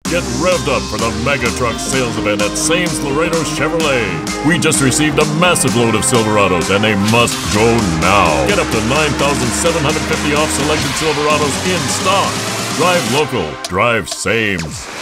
Get revved up for the Mega Truck sales event at Sames Laredo Chevrolet. We just received a massive load of Silverados and they must go now. Get up to $9,750 off selected Silverados in stock. Drive local. Drive Sames.